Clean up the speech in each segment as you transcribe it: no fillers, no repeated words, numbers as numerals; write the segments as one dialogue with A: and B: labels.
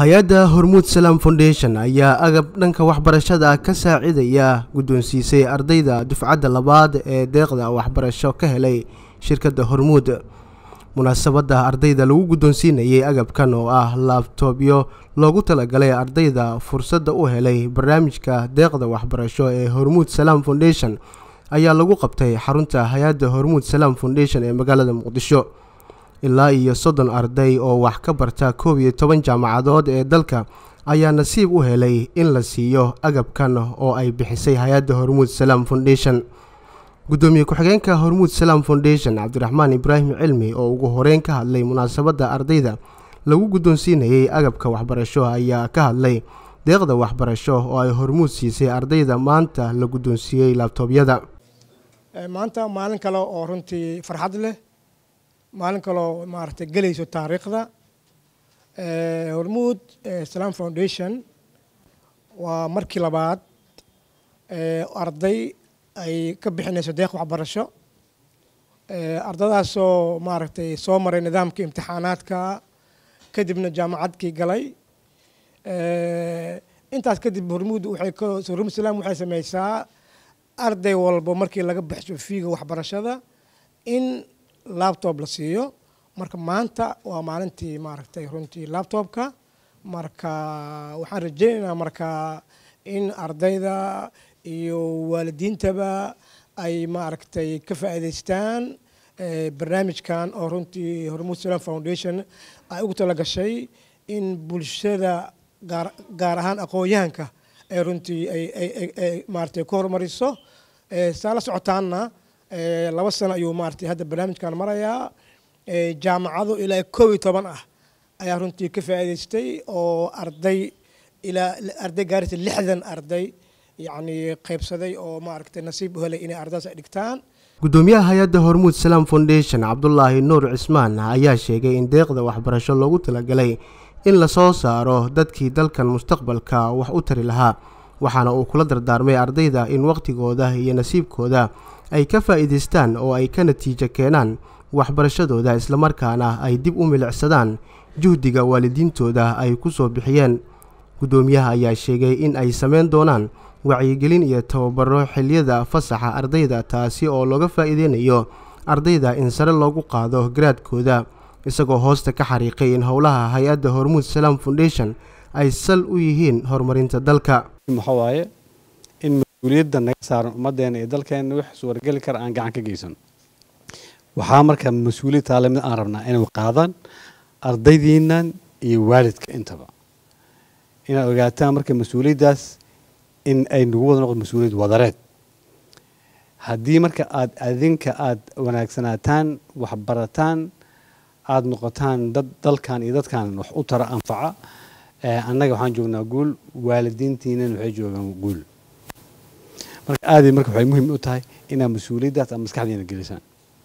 A: hay-adda Hormuud Salaam Foundation ayaa agab dhanka waxbarashada ka saacidaya guddoonsiisay ardayda dufcadda labaad ee deeqda waxbarasho ka helay shirkadda Hormuud. Munaasabadda ardayda lagu guddoonsiinayay agabkan oo ah laabtoobyo loogu talagalay ardayda fursadda u helay barnaamijka deeqda waxbarasho ee Hormuud Salaam Foundation ayaa lagu qabtay xarunta hay-adda Hormuud Salaam Foundation ee magaalada Muqdisho. ilaa iyo 30 arday oo wax ka barta 11 jaamacadood ee dalka ayaa nasiib u helay in la siiyo agabkan oo ay bixisay hay-adda Hormuud Salaam Foundation. Gudoomiye ku-xigeenka Hormuud Salaam Foundation Cabdiraxmaan Ibraahim Cilmi oo ugu horeyn ka hadlay munaasabadda ardayda lagu guddoonsiinayay agabka waxbarasho ayaa ka hadlay deeqda waxbarasho oo ay Hormuud siisay ardayda maanta la guddoonsiiyay laabtoobyada.
B: maanta maalin kale oo runtii farxad leh, maalin kaloo maaragtay galayso taariikhda. Hormuud Salaam Foundation waa markii labaad arday ay ka bixinayso deeq waxbarasho. ardaydaasoo maaragtay soo maray nidaamka imtixaanaadka kadibna jaamacadkii galay. intaas kadib Hormuud Salaam waxay sameysaa arday walba markii laga baxsho fiiga waxbarashada in laptop la siiyo. marka maanta waa maalintii maaragtay runtii laptopka. marka waxaan rajaynaynaa marka in ardayda iyo waalidiintaba ay maaragtay ka faa'iideystaan barnaamijkan oo runtii Hormuud Salaam Foundation ay ugu tala gashay in bulshada gaar ahaan aqoonyahanka ay runtii ay maaragtay ku horumariso. saa la socotaana 2 sano ayuu maaragtay hadda barnaamijkan marayaa. jaamacado ilaa 11 ah ayaa runtii ka faa'iideystay oo arday gaaraysa 60 arday yacni qaybsaday oo maaragtay nasiib u helay inay ardaydaas ay dhigtaan.
A: Gudoomiyaha hay-adda Hormuud Salaam Foundation Cabdullaahi Nuur Cismaan ayaa sheegay in deeqda waxbarasho loogu talagalay in la soo saaro dadkii dalkan mustaqbalka wax u tari lahaa, waxaana uu kula dardaarmay ardayda in waqtigooda iyo nasiibkooda ay ka faa'iideystaan oo ay ka natiijo keenaan waxbarashadooda isla markaana ay dib u milicsadaan juhdiga waalidiintooda ay ku soo bixiyeen. Gudoomiyaha ayaa sheegay in ay sameyn doonaan wacyigelin iyo tababaro xilliyada fasaxa ardayda, taasi oo looga faa'iideynayo ardayda in sare loogu qaado garaadkooda, isagoo hoosta ka xariiqay in howlaha hay-adda Hormuud Salaam Foundation ay sal u yihiin horumarinta dalka.
C: waxa waaye in mas'uuliyadda naga saaran ummadeena ee dalkeena wax suuragali kara aan gacan ka geysan. waxaa marka mas'uuliyad taalamid aan rabnaa inay qaadaan ardaydiinan iyo waalidka intaba. inaad ogaataan marka mas'uuliyaddaas in ay nagu wada noqdo mas'uuliyad wadareed. haddii marka adinka aad wanaagsanaataan, wax barataan, aad noqotaan dad dalkan iyo dadkan wax u tara anfaca, annaga waxaan joognaa guul, waalidiintiinana waxay joogaan guul. marka aad marka waxay muhiim u tahay inaad mas'uuliyaddaas aad maskaxdiina gelisaan.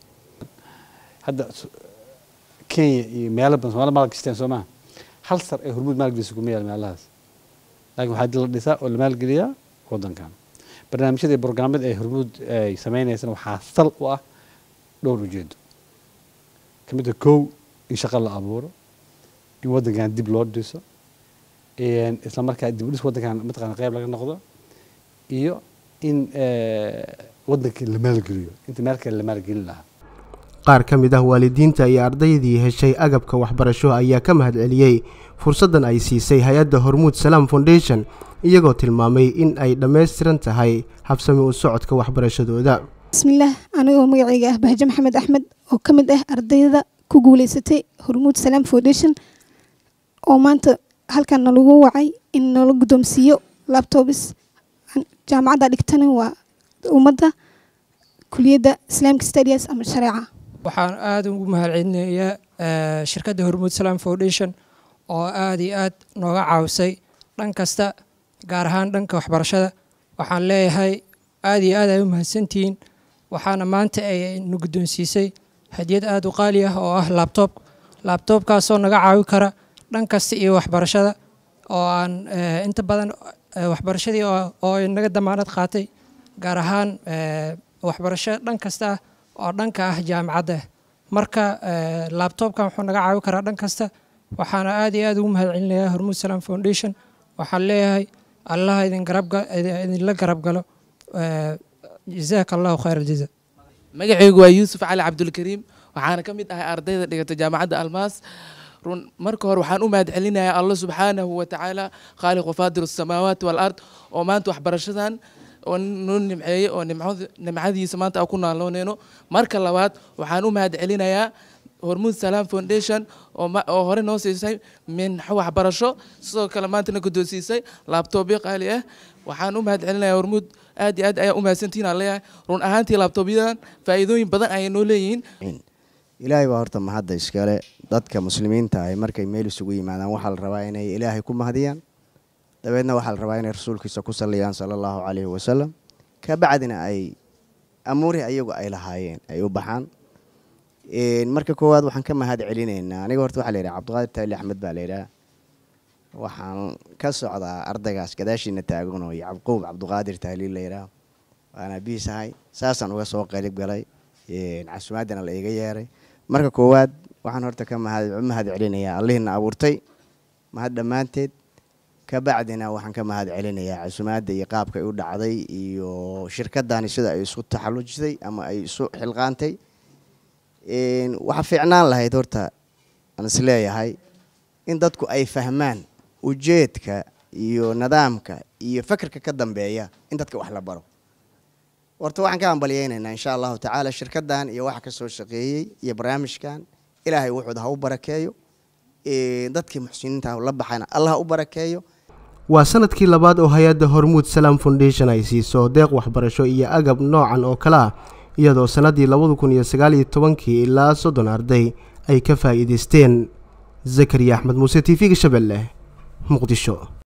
C: hadda Kenya iyo meelo badan Soomaaliya maalgashateen Soomaa hal sar ee Hormuud maalgelisa kuma yaal meelahaas, laakiin waxaa la dhisaa oo la maalgeliyaa waddankan. barnaamijyada iyo barnaamijyada ay Hormuud ay sameynaysan waxaa sal u ah dhowr ujeedo. kamid ah kow, in shaqo la abuuro, in waddankan dib loo dhiso, isla markaa dib u dhis waddankan mataqaana qayb laga noqdo, iyo in waddanka la maalgeliyo inta meel kale la maalgelin lahaa.
A: qaar ka mid ah waalidiinta iyo ardaydii heshay agabka waxbarasho ayaa ka mahadceliyey fursaddan ay siisay hay-adda Hormuud Salaam Foundation, iyagoo tilmaamay in ay dhammaystiran tahay habsami u socodka waxbarashadooda.
D: bismillaah, anigoo magacayga ah Bahjo Maxamed Axmed oo ka mid ah ardayda ku guuleysatay Hormuud Salaam Foundation oo maanta halkan lagu wacay in nala guddoonsiiyo laptops. jaamacadda dhigtana waa ummadda kuliyadda Islamic Studies ama shareeca.
E: waxaan aad ugu mahadcelinayaa shirkadda Hormuud Salaam Foundation oo aad iyo aad nooga caawisay dhan kasta, gaar ahaan dhanka waxbarashada. waxaan leeyahay aad iyo aad ay u mahadsantihiin. waxaana maanta ay nu guddoonsiisay hadiyad aad u qaali ah oo ah laabtoobkaasoo naga caawi kara dhan kasta iyo waxbarashada, oo aan inta badan waxbarashadii oo naga damaanad qaatay, gaar ahaan waxbarasho dhan kasta oo dhanka ah jaamacadda. marka laptopkan wuxuu naga caawi karaa dhan kasta waxaana aad iyo aad ugu mahadcelinayaa Hormuud Salaam Foundation. waxaan leeyahay allah idinla garab galo. jazaaka allahu khayr aljaza.
F: magacaygu waa yuusuf cali cabdulkariim, waxaana ka mid ahay ardayda dhigata jaamacadda almaas. marka hore waxaan u mahadcelinayaa allah subxaanahu wa tacaala khaaliqu faadiru samaawaati walard oo maanta waxbarashadan oo noo nimceeyey oo nimcadiisa maanta aan ku naalooneyno. marka labaad waxaan u mahadcelinayaa Hormuud Salaam Foundation oo hore noo siisay minxo waxbarasho, sidoo kale maantana guddoonsiisay laabtoobyo qaali ah. waxaan u mahadcelinayaa Hormuud, aad iyo aad ayaa u mahadsantihiin aan leeyahay. run ahaantii laabtoobyadan faa'iidooyin badan ayay noo leeyihiin.
G: ilaahay baa horta mahadda iskale. dadka muslimiinta ay markay meel isugu yimaadaan waxaa la rabaa inay ilaahay ku mahadiyaan, dabeedna waxaa la rabaa inay rasuulkiisa ku salliyaan sala allahu calayhi wasalam, ka bacdina ay amuurihii ayagu ay lahaayeen ay u baxaan. marka koowaad waxaan ka mahad celinaynaa, aniga horta waxaa la yidhaha cabdiqaadir taali axmed baa la yidhaha. waxaan ka socdaa ardaygaas gadaashiina taagan oo yacquub cabdiqaadir taali la yidhaha, waana biisahay. saasaan uga soo qayb galay, casumaadana la iga yeeray. marka koowaad waxaan horta ka mahad celinayaa allihina abuurtay mahad dhammaanteed. ka bacdina waxaan ka mahad celinayaa casumaadda iyo qaabka ay u dhacday iyo shirkadani sida ay isu taxallujisay ama ay isu xilqaantay. waxa fiicnaan lahayd horta aan is leeyahay in dadku ay fahmaan ujeedka iyo nidaamka iyo fakarka ka dambeeya in dadka wax la baro. horta waxaan ka hambaliyeynaynaa insha allahu tacaala shirkadan iyo waxa ka soo shaqeeyey iyo barnaamijkan. ilaahay wuxuu ha u barakeeyo, dadkii muxsiniinta la baxayna allah ha u barakeeyo.
A: waa sanadkii labaad oo hay-adda Hormuud Salaam Foundation ay siiso deeq waxbarasho iyo agab noocan oo kale ah, iyadoo sanadii 2019 ilaa 30 arday ay ka faa'iideysteen. Zakariya Axmed Muuse, TV-ga Shabeelle, Muqdisho.